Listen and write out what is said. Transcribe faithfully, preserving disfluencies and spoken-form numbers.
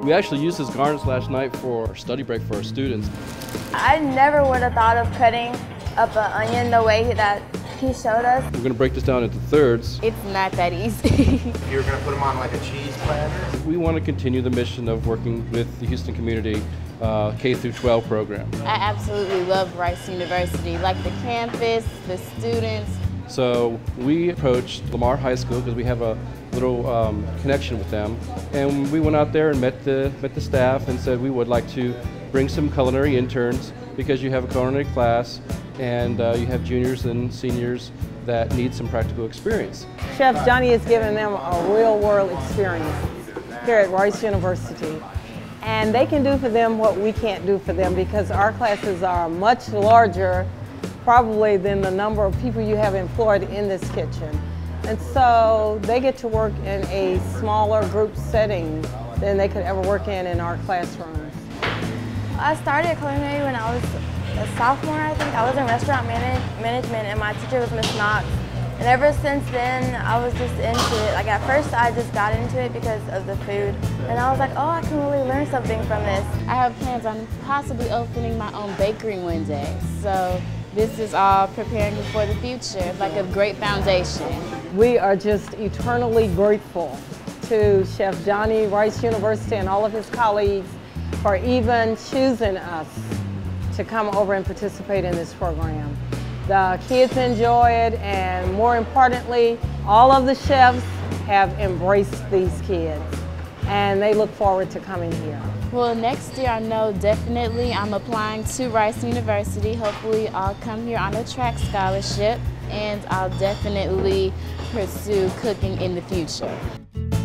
We actually used his garnish last night for study break for our students. I never would have thought of cutting up an onion the way that he showed us. We're going to break this down into thirds. It's not that easy. You're going to put them on like a cheese platter? We want to continue the mission of working with the Houston community uh, K through twelve program. I absolutely love Rice University, like the campus, the students. So we approached Lamar High School because we have a little um, connection with them, and we went out there and met the met the staff and said we would like to bring some culinary interns because you have a culinary class and uh, you have juniors and seniors that need some practical experience. Chef Johnny has given them a real world experience here at Rice University, and they can do for them what we can't do for them because our classes are much larger probably than the number of people you have employed in this kitchen. And so they get to work in a smaller group setting than they could ever work in in our classrooms. I started culinary when I was a sophomore, I think. I was in restaurant manage management and my teacher was Miss Knox. And ever since then, I was just into it. Like at first, I just got into it because of the food. And I was like, oh, I can really learn something from this. I have plans on possibly opening my own bakery one day. So this is all preparing me for the future, like a great foundation. We are just eternally grateful to Chef Johnny, Rice University, and all of his colleagues for even choosing us to come over and participate in this program. The kids enjoy it, and more importantly, all of the chefs have embraced these kids, and they look forward to coming here. Well, next year I know definitely I'm applying to Rice University. Hopefully I'll come here on a track scholarship, and I'll definitely pursue cooking in the future.